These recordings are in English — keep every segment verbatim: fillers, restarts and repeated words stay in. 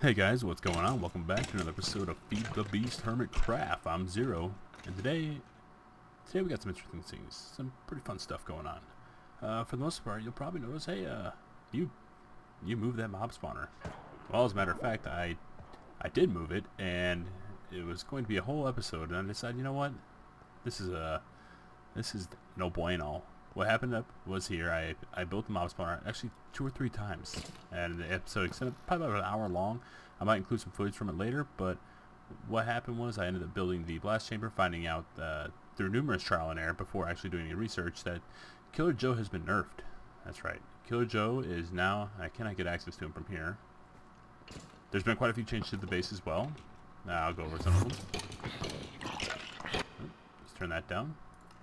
Hey guys, what's going on? Welcome back to another episode of Feed the Beast Hermitcraft. I'm Zero, and today, today we got some interesting things, some pretty fun stuff going on. Uh, for the most part, you'll probably notice, hey, uh, you, you moved that mob spawner. Well, as a matter of fact, I, I did move it, and it was going to be a whole episode, and I decided, you know what, this is a, this is no bueno. What happened up was here, I, I built the mob spawner actually two or three times, and the episode extended probably about an hour long. I might include some footage from it later, but what happened was I ended up building the blast chamber, finding out uh, through numerous trial and error before actually doing any research that Killer Joe has been nerfed. That's right, Killer Joe is now, I cannot get access to him from here. There's been quite a few changes to the base as well. Now I'll go over some of them. Let's turn that down.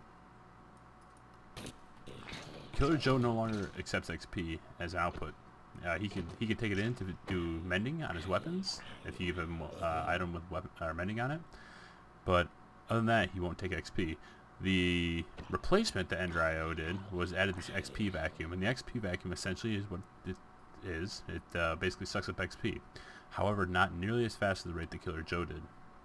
Killer Joe no longer accepts X P as output. Uh, he can he can take it in to do mending on his weapons if you give him uh, item with weapon or mending on it. But other than that, he won't take X P. The replacement that Ender I O did was added this X P vacuum, and the X P vacuum essentially is what it is. It uh, basically sucks up X P. However, not nearly as fast as the rate that Killer Joe did.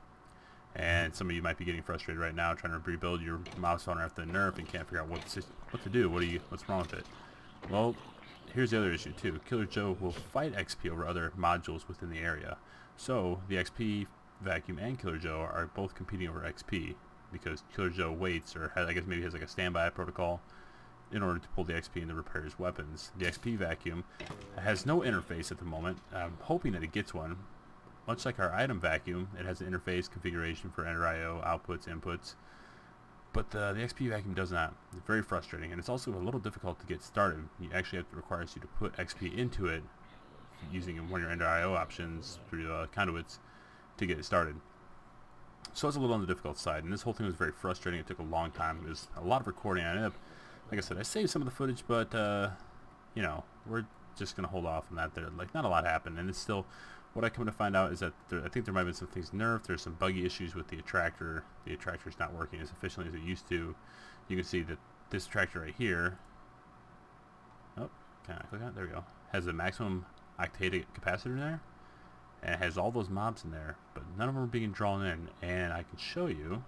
And some of you might be getting frustrated right now trying to rebuild your mob spawner after the nerf and can't figure out what to, what to do. What do you? What's wrong with it? Well, here's the other issue too. Killer Joe will fight X P over other modules within the area. So the X P vacuum and Killer Joe are both competing over X P because Killer Joe waits, or has, I guess maybe has like a standby protocol in order to pull the X P and to repair his weapons. The X P vacuum has no interface at the moment. I'm hoping that it gets one. Much like our item vacuum, it has an interface configuration for Ender I O outputs, inputs, but the, the X P vacuum does not. It's very frustrating, and it's also a little difficult to get started. You actually have to requires you to put X P into it using one of your Ender I O options through uh, conduits to get it started. So it's a little on the difficult side, and this whole thing was very frustrating. It took a long time. It was a lot of recording. I ended up, like I said, I saved some of the footage, but uh, you know, we're just gonna hold off on that. There, like, not a lot happened, and it's still. What I come to find out is that there, I think there might have been some things nerfed. There's some buggy issues with the attractor. The attractor is not working as efficiently as it used to. You can see that this attractor right here, oh, can I click on it? There we go, has the maximum octane capacitor in there, and it has all those mobs in there, but none of them are being drawn in. And I can show you,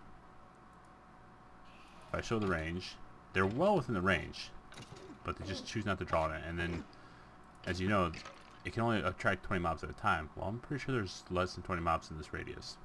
if I show the range, they're well within the range, but they just choose not to draw it in. And then, as you know, it can only attract twenty mobs at a time. Well, I'm pretty sure there's less than twenty mobs in this radius.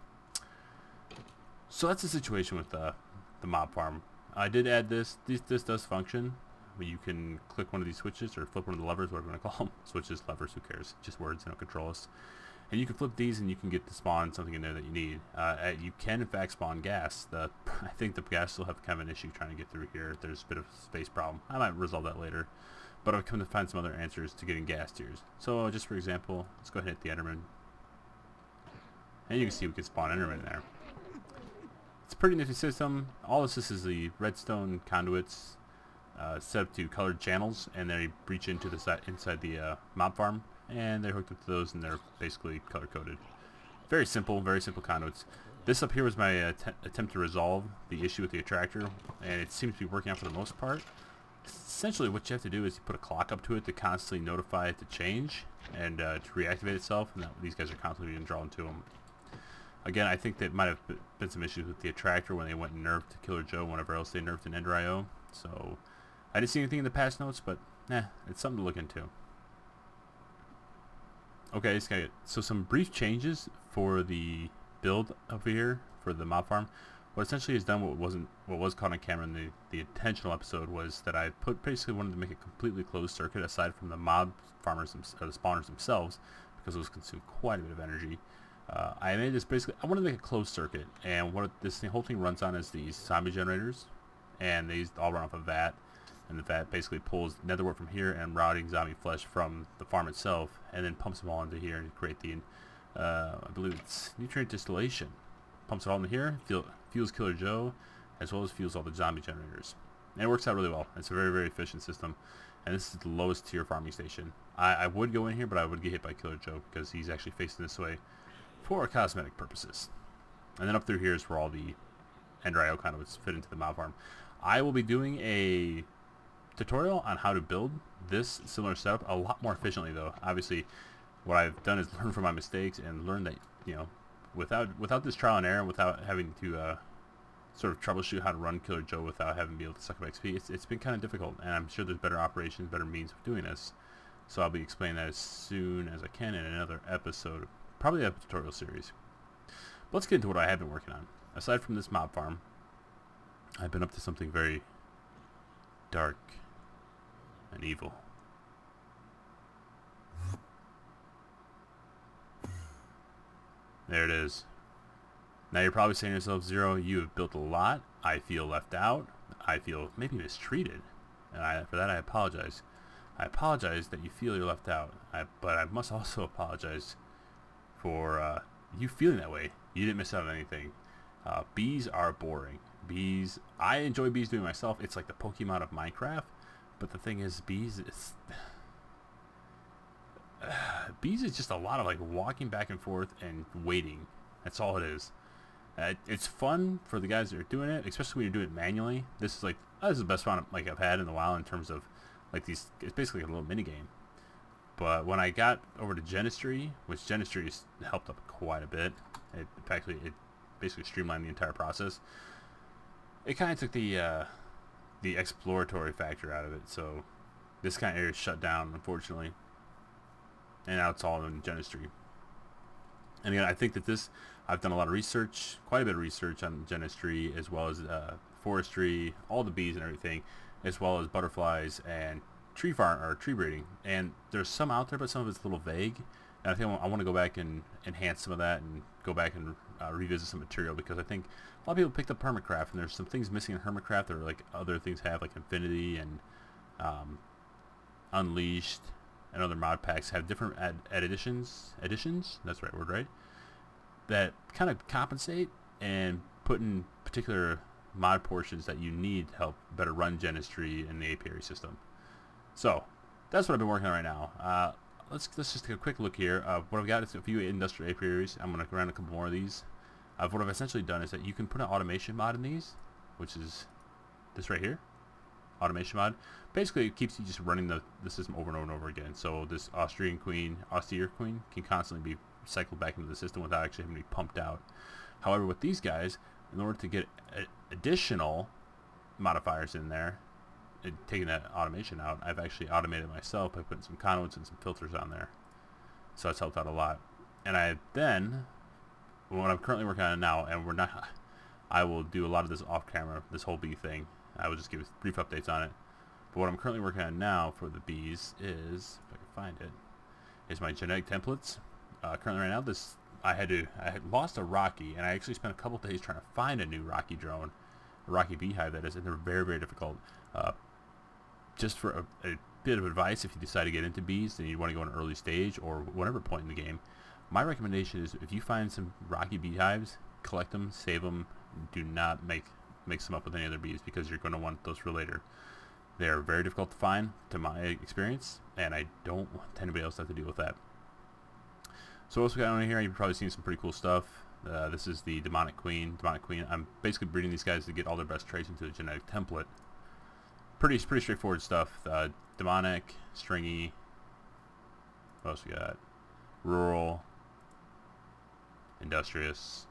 So that's the situation with the, the mob farm. I did add this. This, this does function. You can click one of these switches or flip one of the levers, whatever you want to call them. Switches, levers, who cares? Just words, they don't control us. And you can flip these and you can get to spawn something in there that you need. Uh, you can in fact spawn gas. The, I think the gas will have kind of an issue trying to get through here. There's a bit of a space problem. I might resolve that later. But I've come to find some other answers to getting gas tiers. So just for example, let's go ahead and hit the Enderman. And you can see we can spawn Enderman there. It's a pretty nifty system. All this is the redstone conduits uh, set up to colored channels, and they breach into the side inside the uh, mob farm, and they're hooked up to those, and they're basically color coded. Very simple, very simple conduits. This up here was my uh, attempt to resolve the issue with the attractor, and it seems to be working out for the most part. Essentially what you have to do is you put a clock up to it to constantly notify it to change and uh, to reactivate itself, and that, these guys are constantly being drawn to them. Again, I think that might have been some issues with the attractor when they went and nerfed Killer Joe, whenever else they nerfed in Ender I O. So I didn't see anything in the patch notes, but eh, it's something to look into. Okay, so some brief changes for the build over here for the mob farm. What essentially is done, what wasn't, what was caught on camera in the, the intentional episode, was that I put basically wanted to make a completely closed circuit aside from the mob farmers, or the spawners themselves, because those consume quite a bit of energy. Uh, I made this basically, I wanted to make a closed circuit, and what this thing, whole thing runs on is these zombie generators, and these all run off a vat, and the vat basically pulls netherwort from here and rotting zombie flesh from the farm itself, and then pumps them all into here to create the, uh, I believe it's nutrient distillation. Pumps it all in here, fuel, fuels Killer Joe, as well as fuels all the zombie generators. And it works out really well. It's a very, very efficient system. And this is the lowest tier farming station. I, I would go in here, but I would get hit by Killer Joe because he's actually facing this way for cosmetic purposes. And then up through here is where all the Ender I O conduits fit into the mob farm. I will be doing a tutorial on how to build this similar setup a lot more efficiently, though. Obviously, what I've done is learn from my mistakes and learn that, you know, without without this trial and error, without having to uh, sort of troubleshoot how to run Killer Joe without having to be able to suck up X P, it's, it's been kind of difficult, and I'm sure there's better operations, better means of doing this. So I'll be explaining that as soon as I can in another episode, probably a tutorial series. But let's get into what I have been working on. Aside from this mob farm, I've been up to something very dark and evil. There it is. Now you're probably saying to yourself, Zero, you have built a lot. I feel left out. I feel maybe mistreated. And I, for that I apologize. I apologize that you feel you're left out. I, but I must also apologize for uh, you feeling that way. You didn't miss out on anything. Uh, bees are boring. Bees, I enjoy bees doing myself. It's like the Pokemon of Minecraft. But the thing is, bees is... Uh, bees is just a lot of like walking back and forth and waiting. That's all it is. Uh, it's fun for the guys that are doing it, especially when you're doing it manually. This is like oh, this is the best fun like I've had in a while in terms of like these. It's basically a little mini game. But when I got over to Genistry, which Genistry has helped up quite a bit, it actually it basically streamlined the entire process. It kind of took the uh, the exploratory factor out of it. So this kind of area is shut down, unfortunately. And now it's all in Genistry. And again, I think that this, I've done a lot of research, quite a bit of research on Genistry, as well as uh, forestry, all the bees and everything, as well as butterflies and tree farm or tree breeding. And there's some out there, but some of it's a little vague. And I think I want to go back and enhance some of that and go back and uh, revisit some material, because I think a lot of people picked up Hermitcraft, and there's some things missing in Hermitcraft that are like other things have, like Infinity and um, Unleashed. And other mod packs have different ad, ad additions, additions, that's the right word, right? That kind of compensate and put in particular mod portions that you need to help better run Genistry in the apiary system. So, that's what I've been working on right now. Uh, let's, let's just take a quick look here. Uh, what I've got is a few industrial apiaries. I'm going to run a couple more of these. Uh, what I've essentially done is that you can put an automation mod in these, which is this right here. Automation mod. Basically, it keeps you just running the, the system over and over and over again. So this Austrian queen, austere queen, can constantly be cycled back into the system without actually having to be pumped out. However, with these guys, in order to get a, additional modifiers in there, and taking that automation out, I've actually automated myself by putting some conduits and some filters on there. So that's helped out a lot. And I then, what I'm currently working on now, and we're not, I will do a lot of this off camera, this whole bee thing. I will just give brief updates on it. But what I'm currently working on now for the bees is, if I can find it, is my genetic templates. Uh, currently right now, this I had to I had lost a Rocky, and I actually spent a couple days trying to find a new Rocky drone, a Rocky beehive that is, and they're very very difficult. Uh, just for a, a bit of advice, if you decide to get into bees and you want to go in an early stage or whatever point in the game, my recommendation is if you find some Rocky beehives, collect them, save them. Do not make mix them up with any other bees, because you're going to want those for later. They are very difficult to find, to my experience, and I don't want anybody else to have to deal with that. So what else we got on here? You've probably seen some pretty cool stuff. Uh, this is the demonic queen. Demonic queen. I'm basically breeding these guys to get all their best traits into the genetic template. Pretty pretty straightforward stuff. Uh, demonic, stringy. What else we got? Rural, industrious,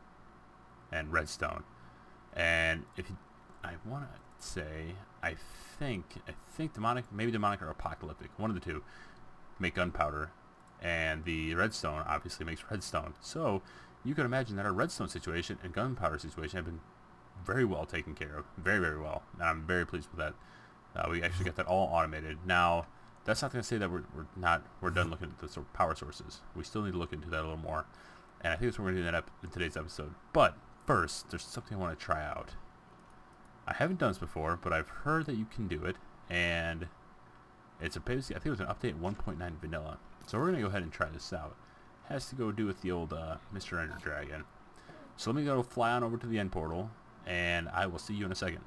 and redstone. And if you, I want to say, I think, I think demonic, maybe demonic or apocalyptic, one of the two, make gunpowder, and the redstone obviously makes redstone. So you can imagine that our redstone situation and gunpowder situation have been very well taken care of, very very well. And I'm very pleased with that. Uh, we actually got that all automated. Now, that's not going to say that we're, we're not we're done looking at the sort of power sources. We still need to look into that a little more, and I think that's what we're going to do in, that ep in today's episode. But first, there's something I want to try out. I haven't done this before, but I've heard that you can do it, and it's a I think it was an update one point nine vanilla. So we're going to go ahead and try this out. It has to go do with the old uh, Mister Ender Dragon. So let me go fly on over to the end portal, and I will see you in a second.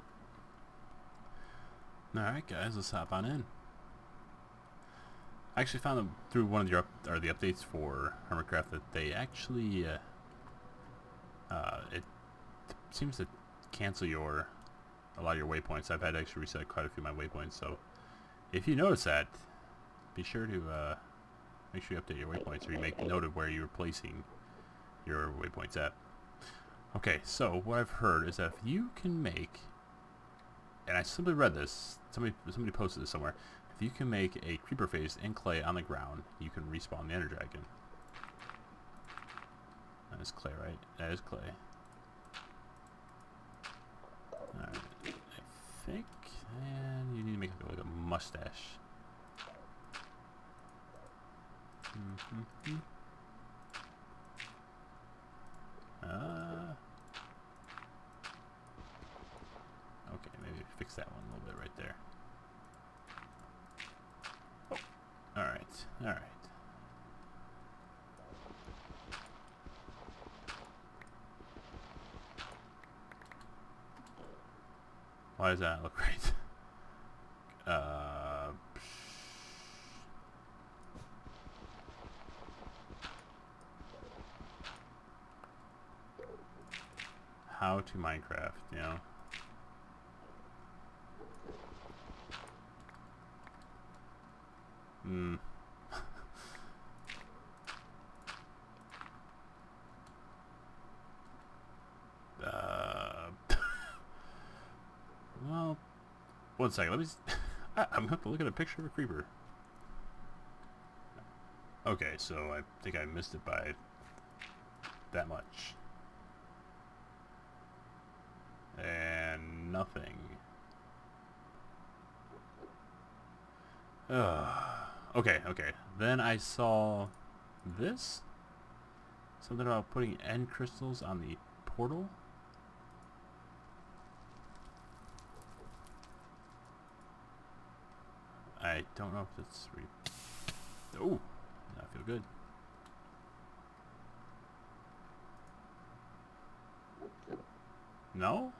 Alright guys, let's hop on in. I actually found them through one of the, up, or the updates for Hermitcraft that they actually uh, uh, it seems to cancel your a lot of your waypoints. I've had to actually reset quite a few of my waypoints, so if you notice that, be sure to uh, make sure you update your waypoints, or you make note of where you're placing your waypoints at. Okay, so what I've heard is that if you can make, and I simply read this, somebody somebody posted this somewhere, if you can make a creeper face in clay on the ground, you can respawn the Ender Dragon. That is clay, right? That is clay. Alright, I think, and you need to make like a mustache. Mm-hmm. Uh, okay, maybe fix that one a little bit right there. Oh, all right, all right. Why does that look right? Uh, how to Minecraft, you know? Hmm. uh. Well, one second. Let me. S I, I'm gonna have to look at a picture of a creeper. Okay, so I think I missed it by that much. And nothing. Ugh. Okay, okay. Then I saw this. Something about putting end crystals on the portal. I don't know if it's re oh, I feel good. No?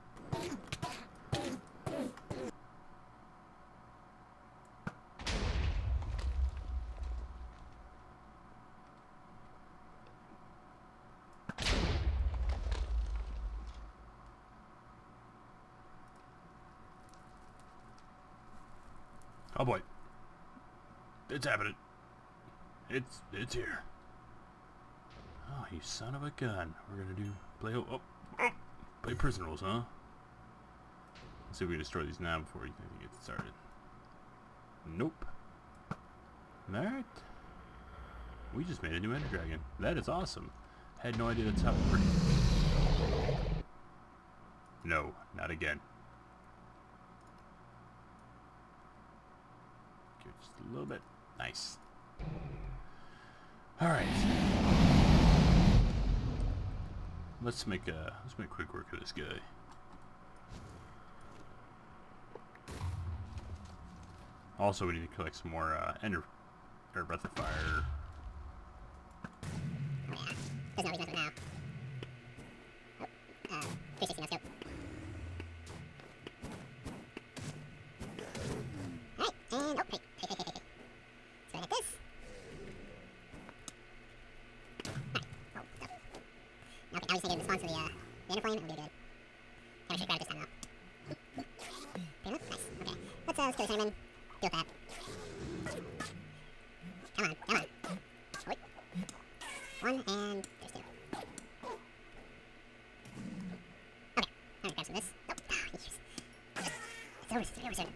Oh boy. It's happening. It's it's here. Oh, you son of a gun. We're gonna do play oh, oh, oh play prison rules, huh? Let's see if we can destroy these now before we can get started. Nope. Alright. We just made a new Ender Dragon. That is awesome. Had no idea that's how pretty. No, not again. Just a little bit. Nice. All right. Let's make a let's make quick work of this guy. Also, we need to collect some more uh, ender or breath of fire. Oh yeah. There's no reason to now. Oh, uh, three sixty, let's go. Alright, and oh, hey. I was thinking in response to the, uh, the ender flame, it would be good. Okay, we should grab it this time though. Pretty much? Nice. Okay. Let's, uh, let's kill the Slenderman. Deal with that. Come on, come on. Oh, wait. One, and there's two. Okay. I'm gonna grab some of this. Oh, yes. It's over, it's over, it's over.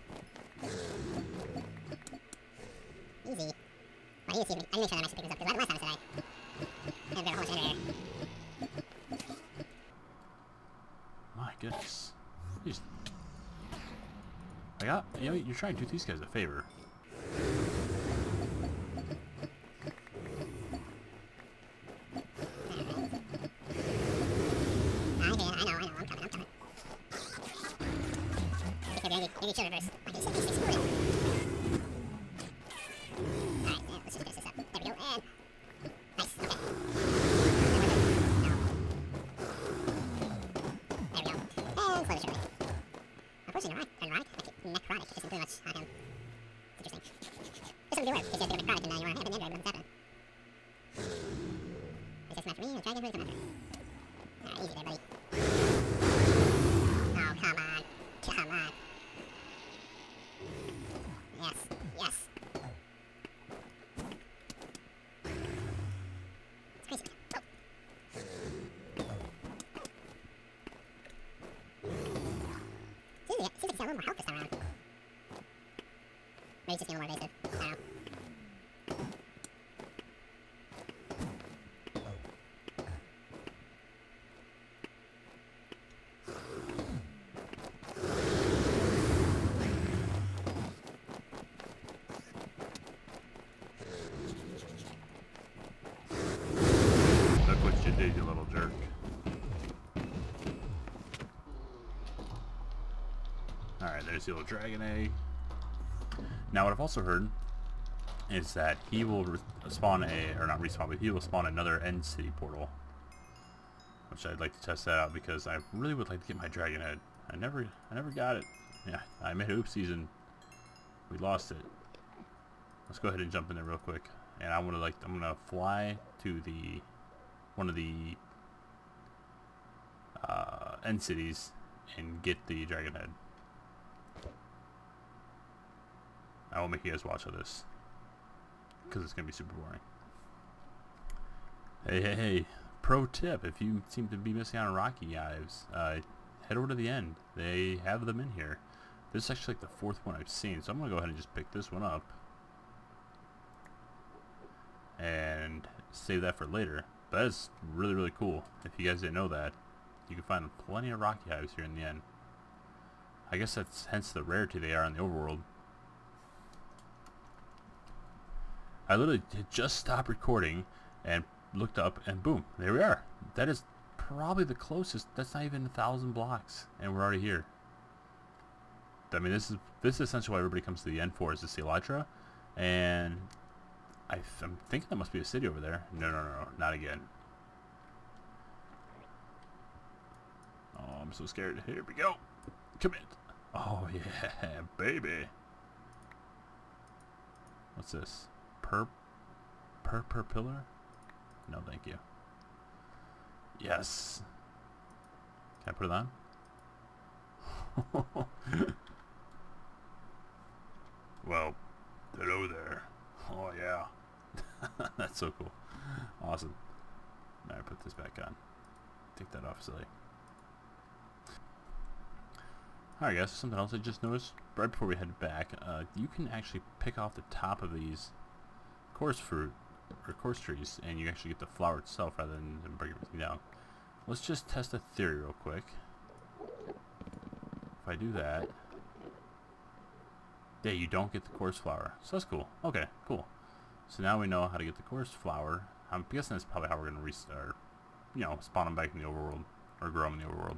Easy. Well, I need to see if we, I need to make sure that I actually pick this up, because last time I said I had a whole bunch of ender. Goodness. Just, I got, you know, you're trying to do these guys a favor. I know, I know, I'm coming, I'm coming. Okay, maybe, maybe chill reverse. I can just explode it. Alright, yeah, let's just finish this up. There we go, and... Nice, okay. Unfortunately, neurotic, necrotic, necrotic, it isn't too much on him. It's interesting. There's something to work, because you're necrotic and uh, you want to have an android, what's happening? Is this not for me? I'll try again, who's coming after? Alright, easy there, buddy. Oh, come on. Come on. Yes, yes. got a little more health this time around. Maybe it's just being a little more evasive. I don't know. Look what you did, you little jerk. Alright, there's the little dragon egg. Now what I've also heard is that he will re spawn a, or not respawn, but he will spawn another end city portal. Which I'd like to test that out because I really would like to get my dragon head. I never, I never got it. Yeah, I made oopsies and we lost it. Let's go ahead and jump in there real quick. And I'm gonna like, I'm gonna fly to the, one of the uh, end cities and get the dragon head. I won't make you guys watch all this because it's gonna be super boring. Hey, hey, hey! Pro tip: if you seem to be missing out on Rocky Hives, uh, head over to the end. They have them in here. This is actually like the fourth one I've seen, so I'm gonna go ahead and just pick this one up and save that for later. But that is really, really cool. If you guys didn't know that, you can find plenty of Rocky Hives here in the end. I guess that's hence the rarity they are in the overworld. I literally just stopped recording and looked up and boom, there we are. That is probably the closest. That's not even a thousand blocks and we're already here. I mean, this is this is essentially what everybody comes to the end for, is to see Elytra. And I th I'm thinking that must be a city over there. No, no, no, no, not again. Oh, I'm so scared. Here we go. Commit. Oh yeah, baby. What's this? Per, per, per pillar? No, thank you. Yes. Can I put it on? Well, hello there. Oh yeah. That's so cool. Awesome. Now I put this back on. Take that off, silly. Alright guys, something else I just noticed right before we head back. Uh, you can actually pick off the top of these coarse fruit or coarse trees and you actually get the flower itself rather than, than break everything down. Let's just test a theory real quick. If I do that, yeah, you don't get the coarse flower. So that's cool. Okay, cool. So now we know how to get the coarse flower. I'm guessing that's probably how we're going to restart, you know, spawn them back in the overworld or grow them in the overworld.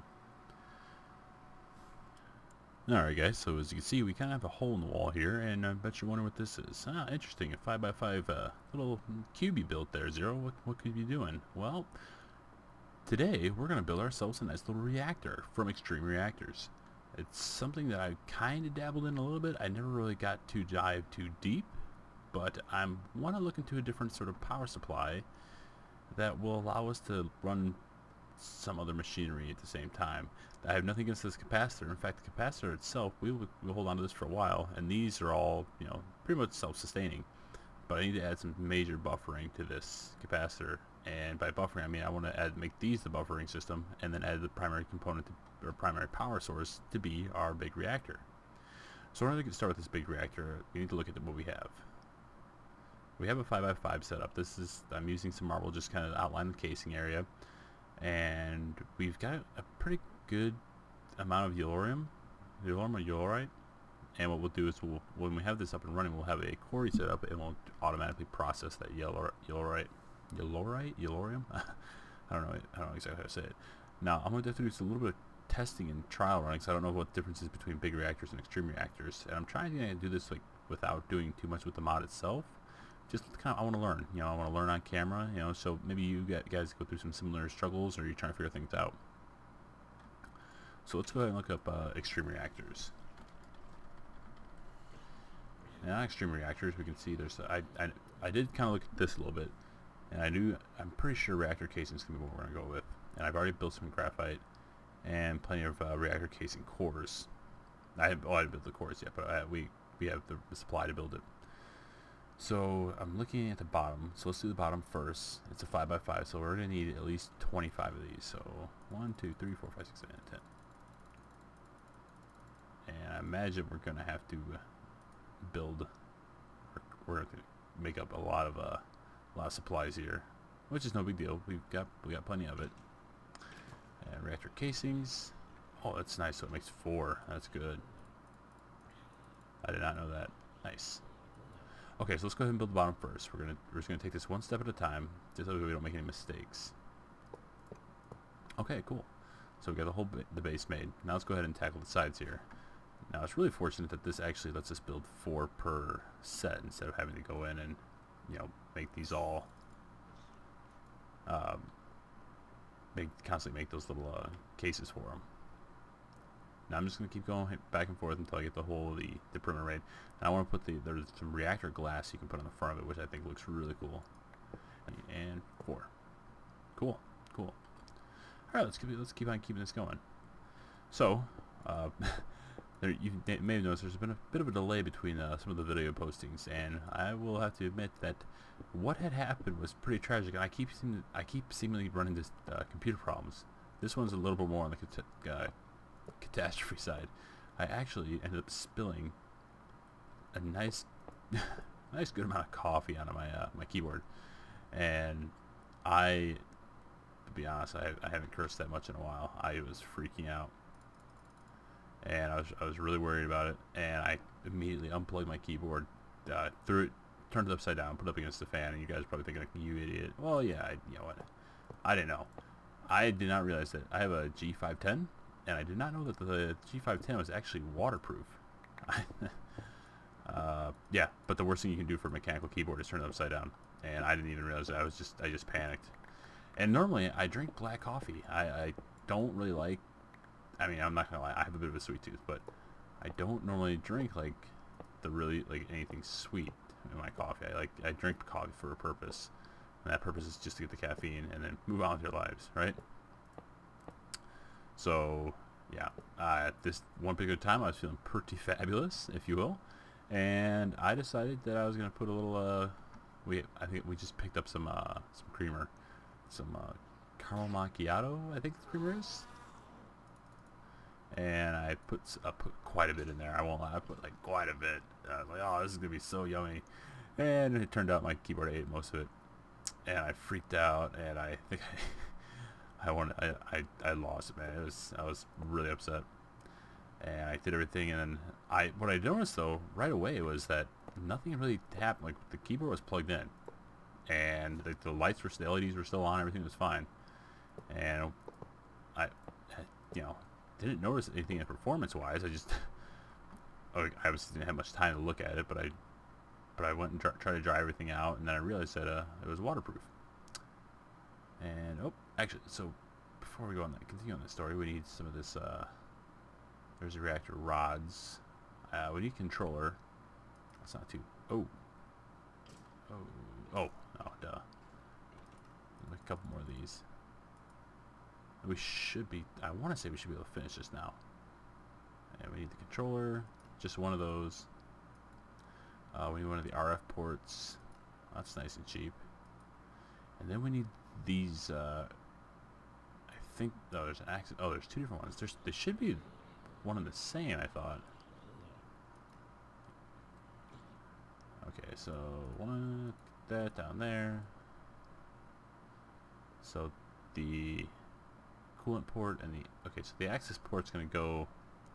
Alright guys, so as you can see we kind of have a hole in the wall here, and I bet you're wondering what this is. Ah, interesting, a five by five uh, little cube you built there, Zero. What, what could you be doing? Well, today we're going to build ourselves a nice little reactor from Extreme Reactors. It's something that I kind of dabbled in a little bit. I never really got to dive too deep, but I want to look into a different sort of power supply that will allow us to run some other machinery at the same time. I have nothing against this capacitor. In fact, the capacitor itself, we will we'll hold on to this for a while, and these are all, you know, pretty much self-sustaining. But I need to add some major buffering to this capacitor, and by buffering I mean I want to add make these the buffering system, and then add the primary component to, or primary power source to be our big reactor. So in order to start with this big reactor, we need to look at what we have. We have a five by five setup. This is, I'm using some marble just kind of outline the casing area. And we've got a pretty good amount of yellorium, yellorium or yellorite. And what we'll do is we'll, when we have this up and running, we'll have a quarry set up and we'll automatically process that yellor yellorite, yellorite, yellorium. I don't know. I don't know exactly how to say it. Now I'm going to have to do a little bit of testing and trial running because I don't know what the difference is between big reactors and extreme reactors. And I'm trying to do this like without doing too much with the mod itself. Just kind of, I want to learn, you know, I want to learn on camera, you know, so maybe you guys go through some similar struggles or you're trying to figure things out. So let's go ahead and look up uh, extreme reactors. Now, extreme reactors, we can see there's, I, I, I did kind of look at this a little bit, and I knew, I'm pretty sure reactor casing is going to be what we're going to go with. And I've already built some graphite and plenty of uh, reactor casing cores. I haven't, oh, I didn't build the cores yet, but I, we, we have the, the supply to build it. So I'm looking at the bottom, so let's do the bottom first. It's a five by five, so we're going to need at least twenty-five of these. So one, two, three, four, five, six, seven, ten. And I imagine we're going to have to build, we're going to make up a lot of uh, a lot of supplies here, which is no big deal. We've got we got plenty of it. And reactor casings. Oh, that's nice. So it makes four. That's good. I did not know that. Nice. Okay, so let's go ahead and build the bottom first. We're gonna we're just gonna take this one step at a time, just so we don't make any mistakes. Okay, cool. So we got the whole ba the base made. Now let's go ahead and tackle the sides here. Now it's really fortunate that this actually lets us build four per set instead of having to go in and, you know, make these all um, make constantly make those little uh, cases for them. Now I'm just going to keep going back and forth until I get the whole of the, the perimeter made. And I want to put the, there's some reactor glass you can put on the front of it, which I think looks really cool. And four. Cool, cool. Alright, let's keep, let's keep on keeping this going. So, uh, there, you may have noticed there's been a bit of a delay between uh, some of the video postings, and I will have to admit that what had happened was pretty tragic, and I keep seem I keep seemingly running into uh, computer problems. This one's a little bit more on the cat uh, catastrophe side. I actually ended up spilling a nice, nice good amount of coffee onto my uh, my keyboard, and I, to be honest, I, I haven't cursed that much in a while. I was freaking out, and I was I was really worried about it, and I immediately unplugged my keyboard, uh, threw it, turned it upside down, put it up against the fan, and you guys are probably thinking, like, you idiot. Well, yeah, I, you know what? I didn't know. I did not realize that I have a G five ten. And I did not know that the G five ten was actually waterproof. uh, yeah, but the worst thing you can do for a mechanical keyboard is turn it upside down. And I didn't even realize that. I was just, I just panicked. And normally I drink black coffee. I, I don't really like, I mean, I'm not gonna lie, I have a bit of a sweet tooth, but I don't normally drink like the really, like anything sweet in my coffee. I like, I drink coffee for a purpose. And that purpose is just to get the caffeine and then move on with your lives, right? So, yeah, uh, at this one particular time, I was feeling pretty fabulous, if you will, and I decided that I was going to put a little, uh, we, I think we just picked up some, uh, some creamer, some, uh, caramel macchiato, I think the creamer is, and I put, I put quite a bit in there. I won't lie, I put, like, quite a bit. I was like, oh, this is going to be so yummy, and it turned out my keyboard ate most of it, and I freaked out, and I think I... I wanted, I, I, I lost it, man. It was, I was really upset, and I did everything, and then I, what I noticed though right away was that nothing really happened. Like the keyboard was plugged in, and the, the lights were, the L E Ds were still on. Everything was fine, and I, I you know, didn't notice anything in performance-wise. I just, I obviously didn't have much time to look at it, but I, but I went and tried to dry everything out, and then I realized that uh, it was waterproof. And, oh, actually, so before we go on that, continue on the story, we need some of this, uh, there's the reactor rods. Uh, we need controller. That's not too, oh. Oh, oh, oh, duh. Make a couple more of these. We should be, I want to say we should be able to finish this now. And we need the controller, just one of those. Uh, we need one of the R F ports. That's nice and cheap. And then we need these, uh, I think, oh, there's an access, oh, there's two different ones. There's, there should be one and the same, I thought. Okay, so one, that down there. So the coolant port and the, okay, so the access port's going to go,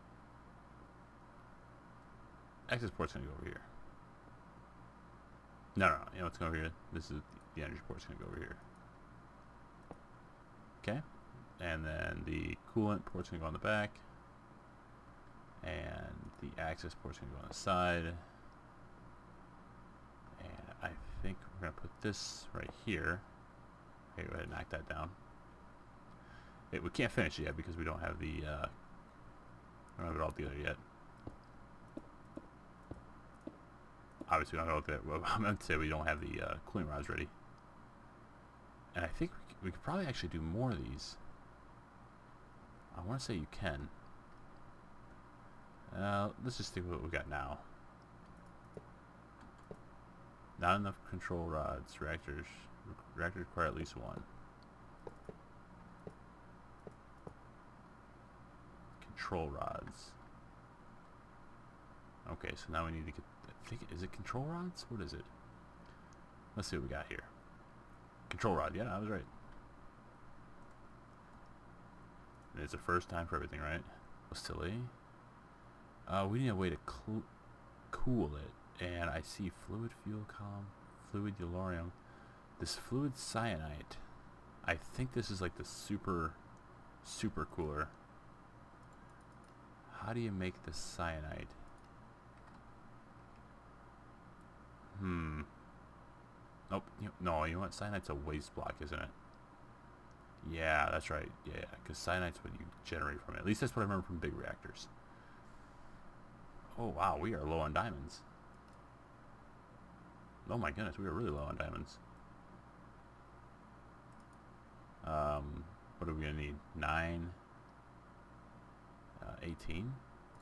access port's going to go over here. No, no, no, you know what's going over here? This is, the energy port's going to go over here. Okay, and then the coolant port's going to go on the back, and the access port's going to go on the side, and I think we're going to put this right here. Okay, go ahead and knock that down. It, we can't finish it yet because we don't have the, uh, we don't have it all together yet. Obviously, we don't have it, well, I meant to say we don't have the uh, cooling rods ready. And I think we could, we could probably actually do more of these. I want to say you can. Uh, let's just think of what we got now. Not enough control rods. Reactors. Reactors require at least one. Control rods. Okay, so now we need to get, I think, is it control rods? What is it? Let's see what we got here. Control rod, yeah, I was right. And it's the first time for everything, right? Silly. Uh, we need a way to cl cool it. And I see fluid fuel column, fluid uranium. This fluid cyanide. I think this is like the super, super cooler. How do you make the cyanide? Hmm. Nope. You, no, you know what? Cyanide's a waste block, isn't it? Yeah, that's right. Yeah, because cyanide's what you generate from it. At least that's what I remember from big reactors. Oh, wow. We are low on diamonds. Oh, my goodness. We are really low on diamonds. Um, what are we going to need? nine? Uh, eighteen?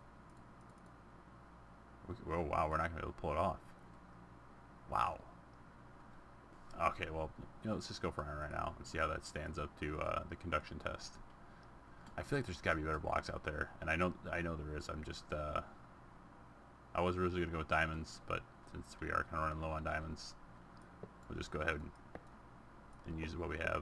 Oh, wow. We're not going to be able to pull it off. Wow. Okay, well, you know, let's just go for iron right now and see how that stands up to uh, the conduction test. I feel like there's got to be better blocks out there, and I know, I know there is. I'm just, uh, I was originally going to go with diamonds, but since we are kind of running low on diamonds, we'll just go ahead and, and use what we have.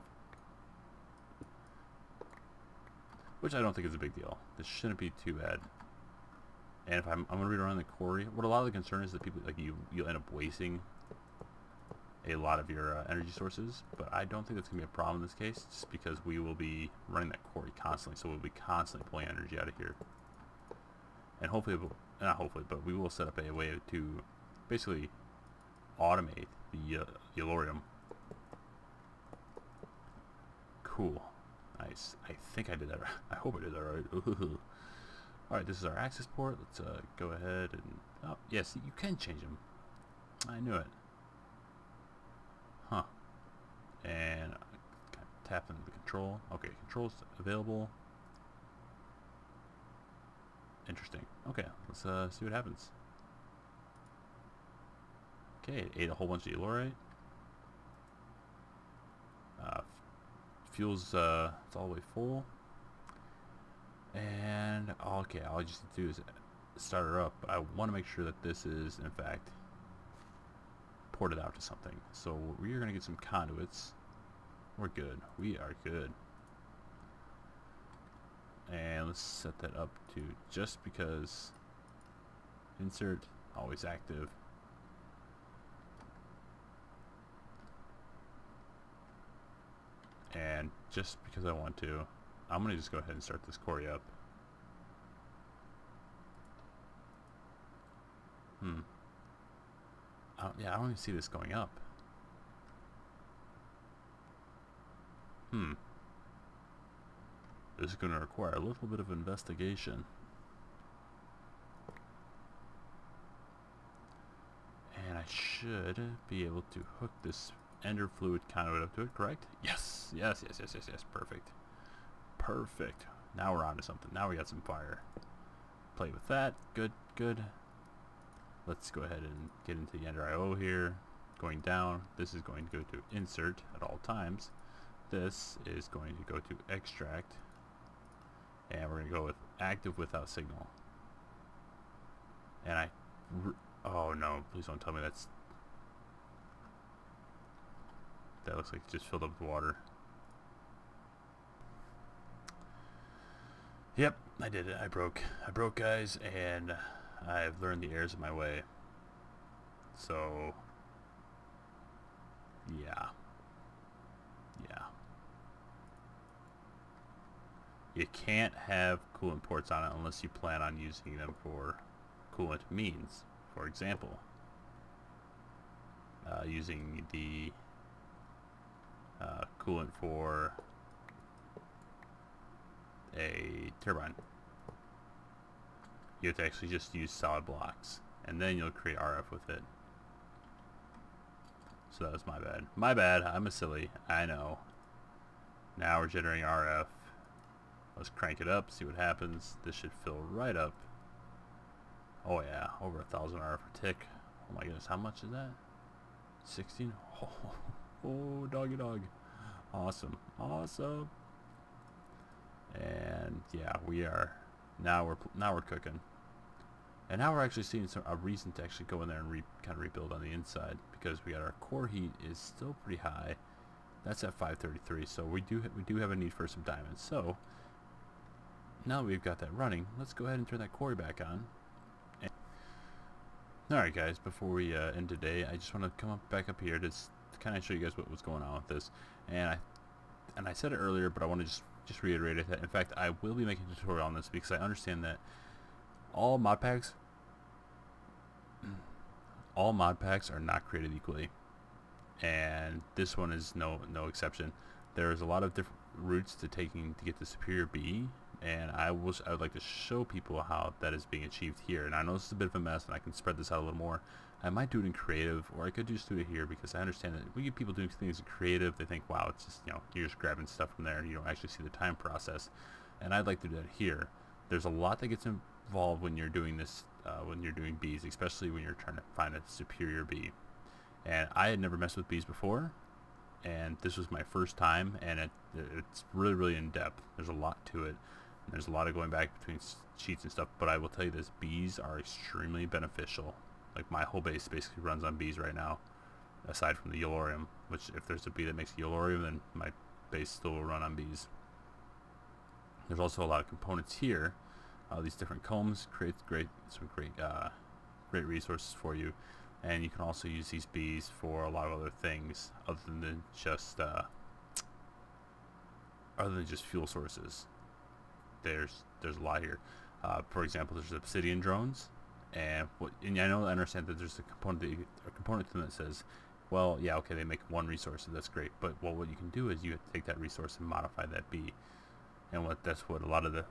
Which I don't think is a big deal. This shouldn't be too bad. And if I'm, I'm going to be running the quarry, what a lot of the concern is that people, like you, you'll end up wasting a lot of your uh, energy sources, but I don't think that's going to be a problem in this case, just because we will be running that quarry constantly, so we'll be constantly pulling energy out of here. And hopefully, we'll, not hopefully, but we will set up a way to basically automate the uh, uranium. Cool. Nice. I think I did that right. I hope I did that right. Alright, this is our access port. Let's uh, go ahead and... Oh, yes, you can change them. I knew it. Huh. And tap into the control. Okay, controls available. Interesting. Okay, let's uh, see what happens. Okay, it ate a whole bunch of elorite. Uh, fuel's uh, it's all the way full. And okay, all I just need to do is start her up. I want to make sure that this is in fact ported out to something. So we are going to get some conduits. We're good. We are good. And let's set that up to just because insert, always active. And just because I want to, I'm going to just go ahead and start this quarry up. Hmm. I don't, yeah, I don't even see this going up. Hmm. This is going to require a little bit of investigation. And I should be able to hook this ender fluid conduit up to it, correct? Yes! Yes, yes, yes, yes, yes. Perfect. Perfect. Now we're on to something. Now we got some fire. Play with that. Good, good. Let's go ahead and get into the ender I O here. Going down. This is going to go to insert at all times. This is going to go to extract. And we're going to go with active without signal. And I... Oh no, please don't tell me that's... That looks like it just filled up with water. Yep, I did it. I broke. I broke, guys, and I've learned the errors of my way. So... Yeah. Yeah. You can't have coolant ports on it unless you plan on using them for coolant means. For example, uh, using the uh, coolant for a turbine. You have to actually just use solid blocks, and then you'll create R F with it. So that was my bad. My bad. I'm a silly. I know. Now we're generating R F. Let's crank it up, see what happens. This should fill right up. Oh yeah, over a thousand R F per tick. Oh my goodness, how much is that? sixteen? Oh, oh, doggy dog. Awesome, awesome. And yeah, we are now we're now we're cooking. And now we're actually seeing some, a reason to actually go in there and re, kind of rebuild on the inside, because we got our core heat is still pretty high. That's at five thirty-three, so we do we do have a need for some diamonds. So now that we've got that running, let's go ahead and turn that quarry back on. And alright guys, before we uh, end today, I just want to come up back up here to, to kind of show you guys what was going on with this. And I and I said it earlier, but I want to just just reiterate it. That in fact, I will be making a tutorial on this because I understand that all mod packs, all mod packs are not created equally, and this one is no no exception. There's a lot of different routes to taking to get the superior B, and I was I would like to show people how that is being achieved here. And I know this is a bit of a mess, and I can spread this out a little more. I might do it in creative, or I could just do it here, because I understand that we get people doing things in creative. They think, wow, it's just, you know, you're just grabbing stuff from there, and you don't actually see the time process. And I'd like to do that here. There's a lot that gets involved when you're doing this, uh, when you're doing bees, especially when you're trying to find a superior bee. And I had never messed with bees before, and this was my first time, and it, it's really, really in depth. There's a lot to it. And there's a lot of going back between sheets and stuff, but I will tell you this: bees are extremely beneficial. Like, my whole base basically runs on bees right now, aside from the Yellorium, which if there's a bee that makes Yellorium, then my base still will run on bees. There's also a lot of components here. Uh, these different combs create great, some great, uh, great resources for you, and you can also use these bees for a lot of other things other than just, uh, other than just fuel sources. There's there's a lot here. Uh, for example, there's obsidian drones. And, what, and I know I understand that there's a component that you, a component to them that says, well, yeah, okay, they make one resource, so that's great. But well, what you can do is you have to take that resource and modify that bee, and what that's what a lot of the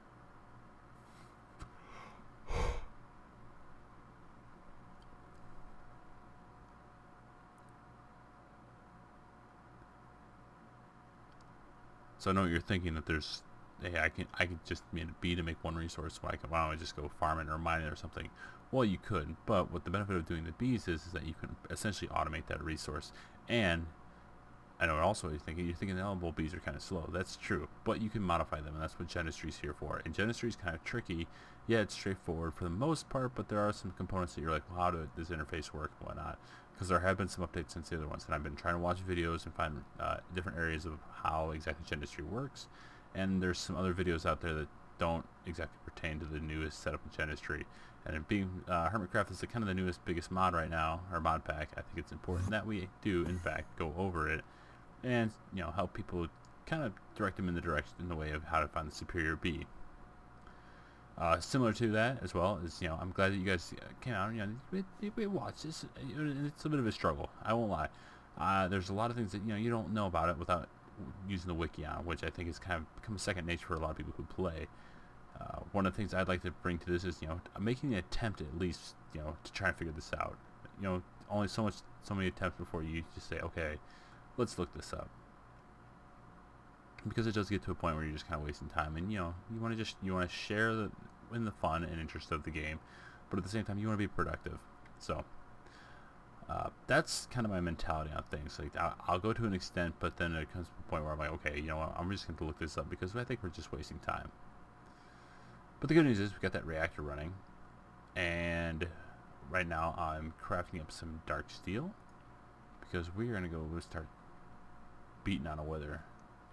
so I know you're thinking that there's, hey, I can I could just make a bee to make one resource, so I can, why don't I just go farm it or mine it or something? Well, you could, but what the benefit of doing the bees is, is that you can essentially automate that resource. And I know also you're thinking, you're thinking, oh, well, bees are kind of slow. That's true, but you can modify them, and that's what Genistry is here for. And Genistry is kind of tricky. Yeah, it's straightforward for the most part, but there are some components that you're like, well, how does this interface work and whatnot? Because there have been some updates since the other ones, and I've been trying to watch videos and find uh, different areas of how exactly Genistry works. And there's some other videos out there that don't exactly pertain to the newest setup in Genistry. And it being uh, Hermitcraft is the kind of the newest, biggest mod right now, or mod pack, I think it's important that we do, in fact, go over it and, you know, help people kind of direct them in the direction, in the way of how to find the superior bee. Uh, similar to that as well is, you know, I'm glad that you guys came out and, you know, we, we watched this. It's a bit of a struggle, I won't lie. Uh, there's a lot of things that, you know, you don't know about it without using the wiki on, which I think has kind of become a second nature for a lot of people who play. Uh, one of the things I'd like to bring to this is, you know, making an attempt at least, you know, to try and figure this out. You know, only so much, so many attempts before you just say, okay, let's look this up. Because it does get to a point where you're just kind of wasting time, and, you know, you want to just, you want to share the, in the fun and interest of the game, but at the same time, you want to be productive. So, Uh, that's kind of my mentality on things. Like, I'll, I'll go to an extent, but then it comes to a point where I'm like, okay, you know what, I'm just going to look this up because I think we're just wasting time. But the good news is we got that reactor running, and right now I'm crafting up some dark steel because we're going to go start beating on a wither.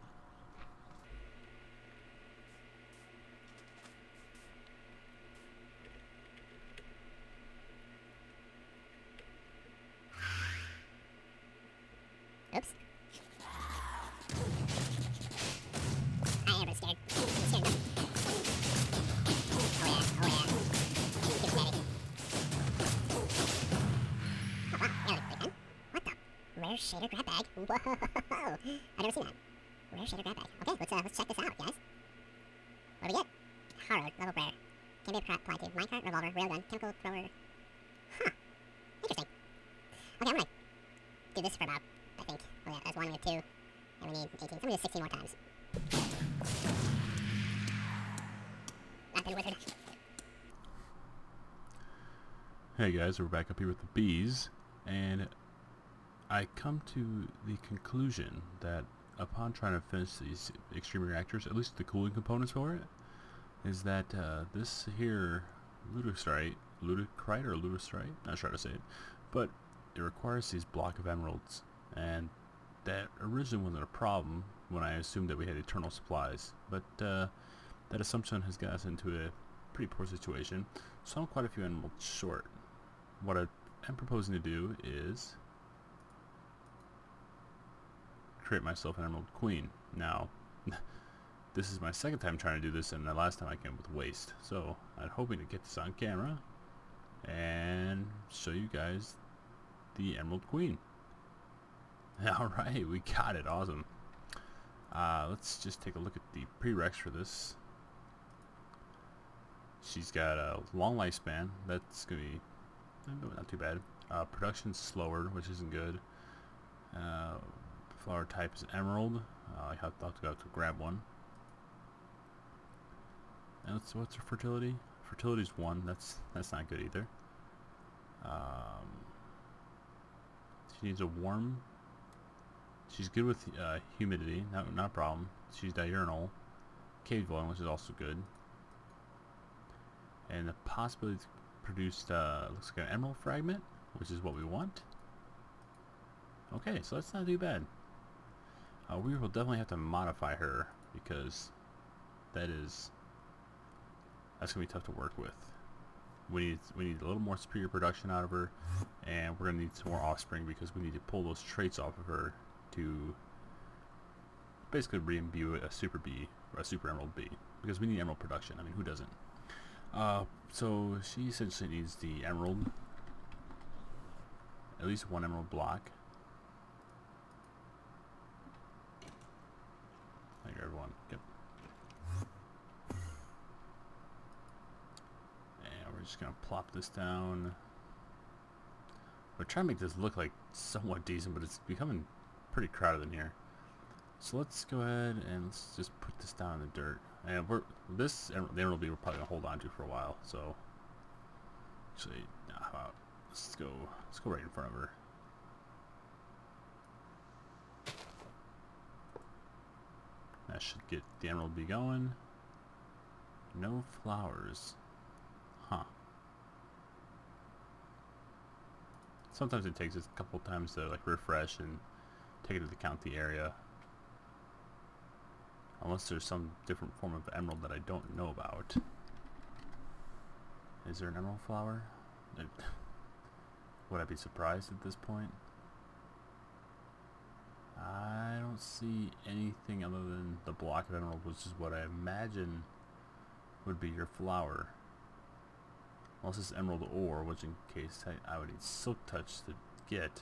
Oops. I am a bit scared. I'm scared enough. Oh yeah, oh yeah. Get ready. Oh wow, yeah, like pretty fun. What the? Rare shader grab bag. Whoa! I've never seen that. Rare shader grab bag. Okay, let's uh, let's check this out, guys. What do we get? Harrowed, level rare. Can be applied to minecart, revolver, railgun, chemical thrower. Huh. Interesting. Okay, I'm gonna do this for about, I think, oh yeah, that's one, we have two, and we need eighteen, so I'm gonna do sixteen more times. Not been wizard. Hey guys, we're back up here with the bees, and I come to the conclusion that upon trying to finish these extreme reactors, at least the cooling components for it, is that uh, this here ludicrite, ludicrite or ludicrite, not sure how to say it, but it requires these block of emeralds, and that originally wasn't a problem when I assumed that we had eternal supplies, but uh, that assumption has got us into a pretty poor situation, so I'm quite a few emeralds short. What I am proposing to do is create myself an emerald queen. Now, this is my second time trying to do this, and the last time I came up with waste, so I'm hoping to get this on camera and show you guys the emerald queen. Alright, we got it. Awesome. Uh, let's just take a look at the prereqs for this. She's got a long lifespan. That's going to be not too bad. Uh, production's slower, which isn't good. Uh, flower type is emerald. Uh, I have to go out to grab one. And what's, what's her fertility? Fertility's one. That's that's not good either. Um, she needs a warm. She's good with uh, humidity, not not a problem. She's diurnal, cave dwelling, which is also good. And the possibility to produce uh, looks like an emerald fragment, which is what we want. Okay, so that's not too bad. Uh, we will definitely have to modify her because that is that's gonna be tough to work with. We need we need a little more superior production out of her, and we're gonna need some more offspring because we need to pull those traits off of her to basically re-imbue a super bee or a super emerald bee, because we need emerald production. I mean, who doesn't? Uh, so she essentially needs the emerald, at least one emerald block. Thank you, everyone. Yep. And we're just gonna plop this down. We're trying to make this look like somewhat decent, but it's becoming pretty crowded in here. So let's go ahead and let's just put this down in the dirt. And we're this emerald, the emerald bee we're probably gonna hold on to for a while. So actually, nah, how about let's go let's go right in front of her. That should get the emerald bee going. No flowers, huh? Sometimes it takes us a couple times to like refresh and take into account the area. Unless there's some different form of emerald that I don't know about. Is there an emerald flower? Would I be surprised at this point? I don't see anything other than the block of emerald, which is what I imagine would be your flower. Unless it's emerald ore, which in case I, I would need silk touch to get.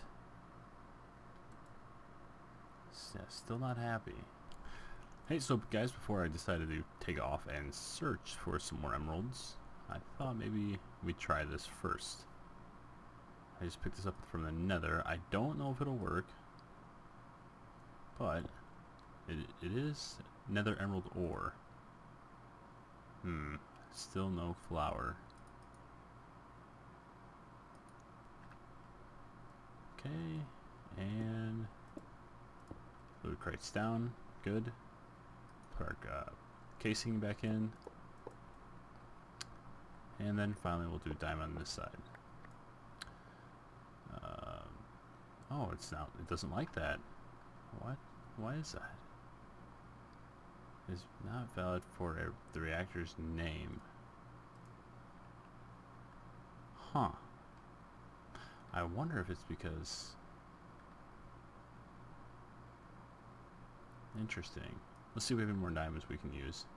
Yeah, still not happy. Hey, so guys, before I decided to take off and search for some more emeralds, I thought maybe we'd try this first. I just picked this up from the nether. I don't know if it'll work, but it, it is nether emerald ore. Hmm, still no flower. Okay, and loot crates down, good. Put our uh, casing back in, and then finally we'll do diamond on this side. Um, oh, it's not. It doesn't like that. What? Why is that? It's not valid for a, the reactor's name. Huh. I wonder if it's because. Interesting. Let's see if we have any more diamonds we can use.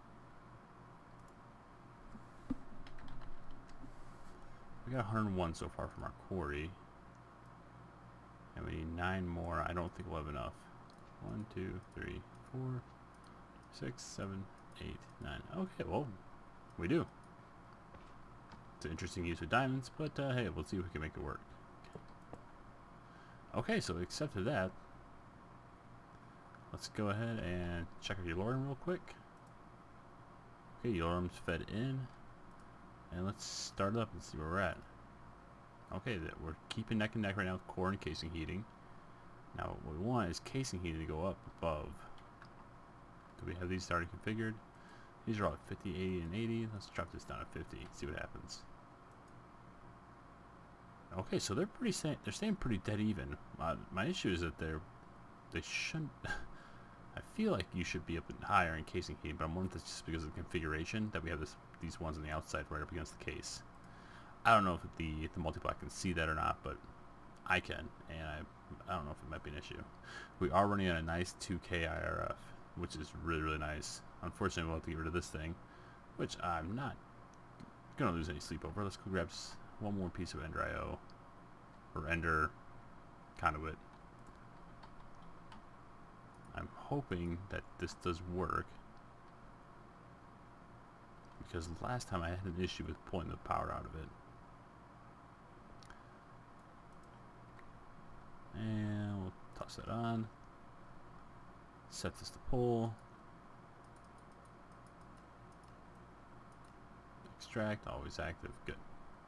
We got one hundred one so far from our quarry. And we need nine more. I don't think we'll have enough. One, two, three, four, six, seven, eight, nine. Okay, well, we do. It's an interesting use of diamonds, but uh, hey, we'll see if we can make it work. Okay, so we accepted that. Let's go ahead and check our Eulorium real quick. Okay, Eulorium's fed in. And let's start up and see where we're at. Okay, we're keeping neck and neck right now with core and casing heating. Now what we want is casing heating to go up above. Do we have these already configured? These are all at fifty, eighty, and eighty. Let's drop this down to fifty. See what happens. Okay, so they're pretty stay they're staying pretty dead even. Uh, my issue is that they're they shouldn't. I feel like you should be up and higher in casing heat, but I'm wondering if that's just because of the configuration that we have this these ones on the outside right up against the case. I don't know if the if the multiplayer can see that or not, but I can, and I I don't know if it might be an issue. We are running on a nice two K I R F, which is really really nice. Unfortunately, we'll have to get rid of this thing, which I'm not gonna lose any sleep over. Let's go grab one more piece of Ender I O or Ender conduit. I'm hoping that this does work, because last time I had an issue with pulling the power out of it. And we'll toss that on. Set this to pull. Extract, always active, good.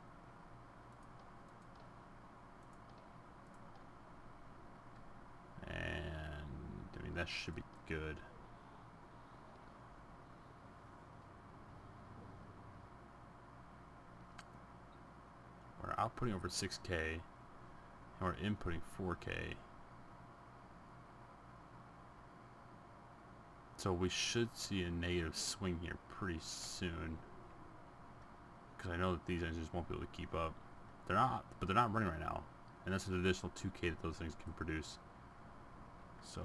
That should be good. We're outputting over six K and we're inputting four K. So we should see a negative swing here pretty soon, because I know that these engines won't be able to keep up. They're not, but they're not running right now, and that's an additional two K that those things can produce. So,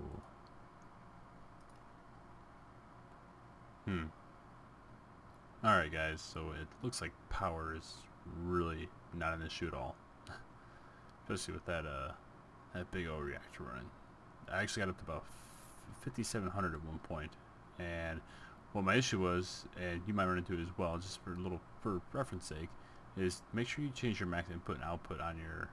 hmm. Alright guys, so it looks like power is really not an issue at all. Especially with that, uh, that big old reactor running. I actually got up to about fifty-seven hundred at one point. And what my issue was, and you might run into it as well, just for a little, for reference sake, is make sure you change your max input and output on your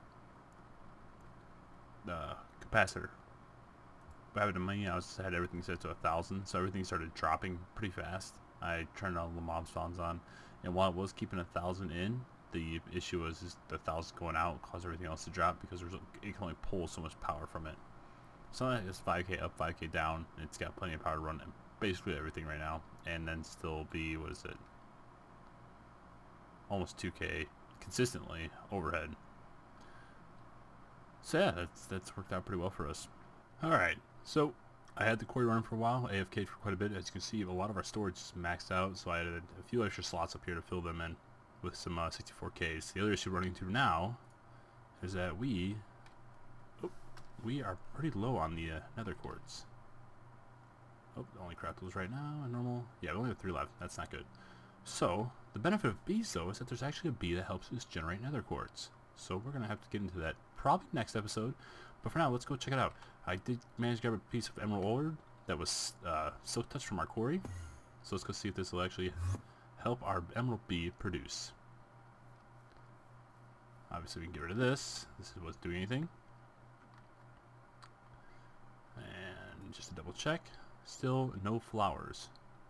uh, capacitor. What happened to me, I was, had everything set to a thousand, so everything started dropping pretty fast. I turned all the mob spawns on, and while it was keeping a thousand in, the issue was just the thousand going out caused everything else to drop, because there's, it can only pull so much power from it. So it's five K up, five K down, and it's got plenty of power to run basically everything right now, and then still be, what is it, almost two K consistently overhead. So yeah, that's, that's worked out pretty well for us. Alright. So, I had the quarry running for a while, A F K'd for quite a bit. As you can see, a lot of our storage is maxed out, so I added a few extra slots up here to fill them in with some uh, sixty-four Ks. The other issue we're running into now is that we oh, we are pretty low on the uh, nether quartz. Oh, only craft those right now, normal. Yeah, we only have three left. That's not good. So, the benefit of bees, though, is that there's actually a bee that helps us generate nether quartz. So, we're going to have to get into that probably next episode. But for now, let's go check it out. I did manage to grab a piece of emerald ore that was uh, silk touch from our quarry. So let's go see if this will actually help our emerald bee produce. Obviously we can get rid of this. This is what's doing anything. And just to double check, still no flowers.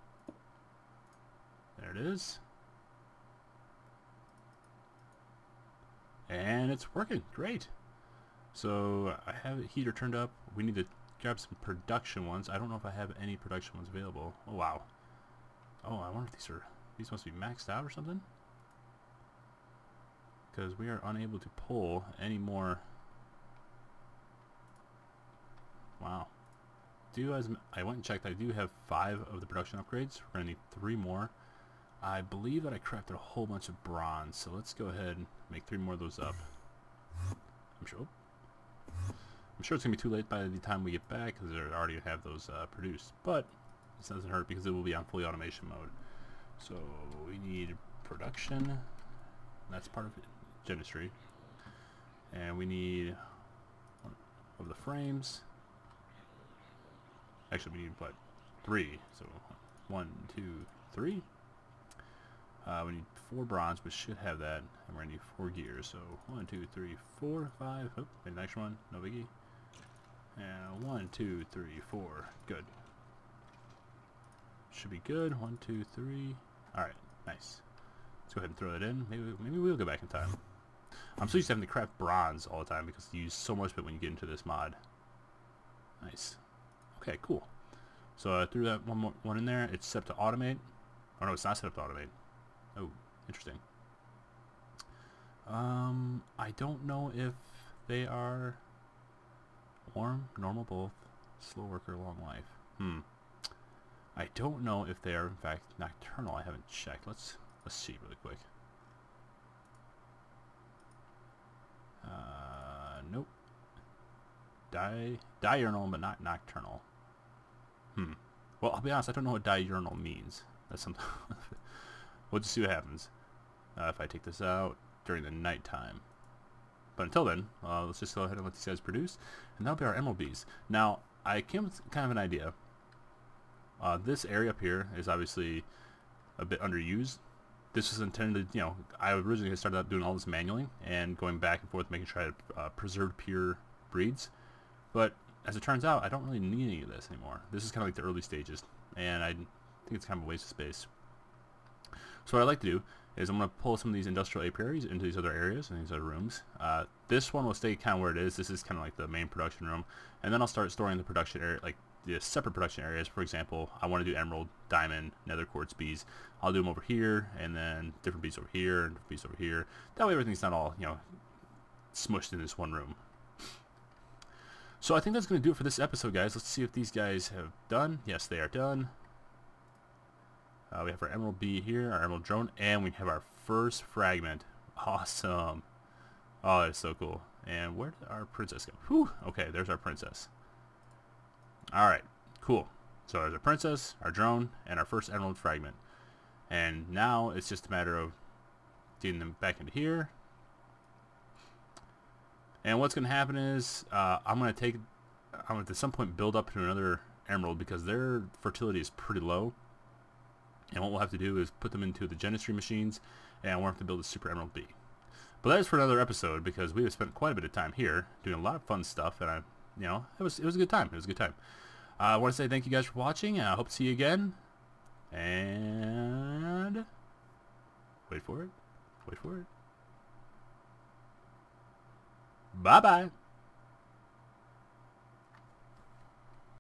There it is. And it's working, great. So I have a heater turned up. We need to grab some production ones. I don't know if I have any production ones available. Oh wow. Oh, I wonder if these are these must be maxed out or something. Because we are unable to pull any more. Wow. Do as I went and checked, I do have five of the production upgrades. We're gonna need three more. I believe that I crafted a whole bunch of bronze, so let's go ahead and make three more of those up. I'm sure. I'm sure it's going to be too late by the time we get back, because they already have those uh, produced. But this doesn't hurt, because it will be on fully automation mode. So we need production. That's part of it, dentistry. And we need one of the frames. Actually, we need, what, three. So one, two, three. Uh, we need four bronze, which should have that. And we're going to need four gears. So one, two, three, four, five. Oh, made an extra one. No biggie. And one, two, three, four. Good. Should be good. One, two, three. Alright, nice. Let's go ahead and throw that in. Maybe maybe we'll go back in time. I'm so used to having to craft bronze all the time because you use so much of it when you get into this mod. Nice. Okay, cool. So I threw that one more one in there. It's set up to automate. Oh no, it's not set up to automate. Oh, interesting. Um, I don't know if they are warm, normal, both, slow worker, long life. Hmm. I don't know if they are in fact nocturnal. I haven't checked. Let's let's see really quick. Uh, nope. Di diurnal, but not nocturnal. Hmm. Well, I'll be honest. I don't know what diurnal means. That's something. We'll just see what happens uh, if I take this out during the nighttime. But until then, uh, let's just go ahead and let these guys produce, and that'll be our emerald bees. Now, I came with kind of an idea. Uh, this area up here is obviously a bit underused. This was intended, you know, I originally started out doing all this manually and going back and forth making sure I had uh, preserved pure breeds. But as it turns out, I don't really need any of this anymore. This is kind of like the early stages, and I think it's kind of a waste of space. So what I'd like to do is I'm going to pull some of these industrial apiaries into these other areas and these other rooms. Uh, this one will stay kind of where it is. This is kind of like the main production room. And then I'll start storing the production area, like the separate production areas. For example, I want to do emerald, diamond, nether quartz bees. I'll do them over here, and then different bees over here, and different bees over here. That way everything's not all, you know, smushed in this one room. So I think that's going to do it for this episode, guys. Let's see if these guys have done. Yes, they are done. Uh, we have our emerald bee here, our emerald drone, and we have our first fragment. Awesome. Oh, that's so cool. And where did our princess go? Whew. Okay, there's our princess. Alright, cool. So there's our princess, our drone, and our first emerald fragment. And now it's just a matter of getting them back into here. And what's going to happen is uh, I'm going to take, I'm going to at some point build up to another emerald because their fertility is pretty low. And what we'll have to do is put them into the genistry machines, and we'll have to build a super emerald bee. But that is for another episode because we have spent quite a bit of time here doing a lot of fun stuff, and I, you know, it was it was a good time. It was a good time. Uh, I want to say thank you guys for watching, and I hope to see you again. And wait for it. Wait for it. Bye bye.